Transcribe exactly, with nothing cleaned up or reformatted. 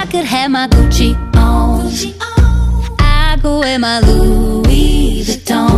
could have my Gucci on, I go wear my Louis Vuitton.